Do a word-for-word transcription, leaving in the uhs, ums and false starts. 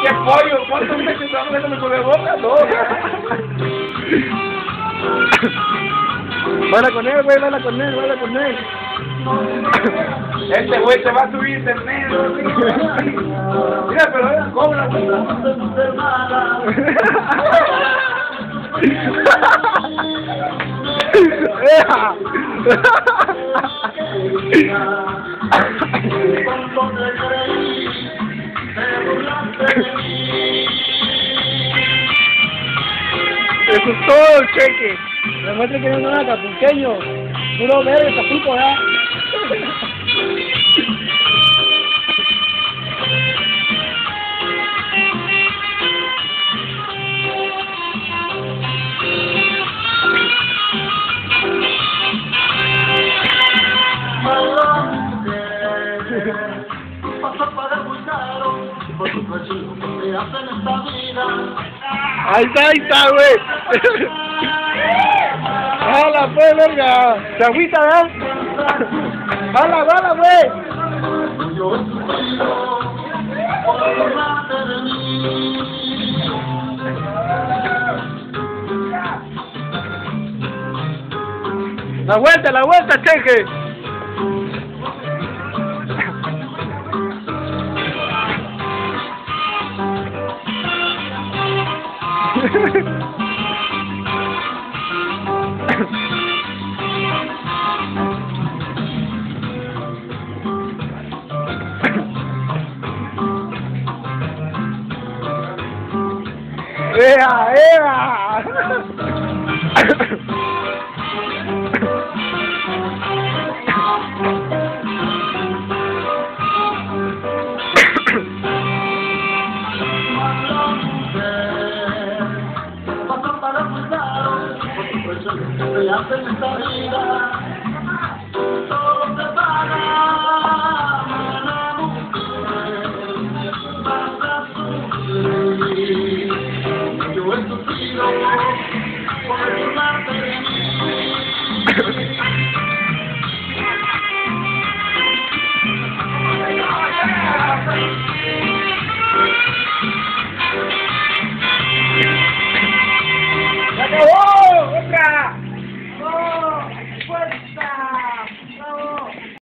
¿Qué pollo? ¿Cuántos meses estamos haciendo con la boca? No. Baila con él, güey, baila con él, baila con él. Este güey te va a subir internet. Mira, pero era cobra. Eso es todo, cheque. Demuestra que no es nada capucheño. Puro verde, capuco, ¿ya? Ahí está, ahí está, güey. ¡Hala, pues, verga! ¿Se agüita, verdad? ¡Hala, hala, güey! La vuelta, la vuelta, cheque. ¡Ea, ea! Se hace en esta vida, todo se paga, la mujer vas a sufrir. Yo he sufrido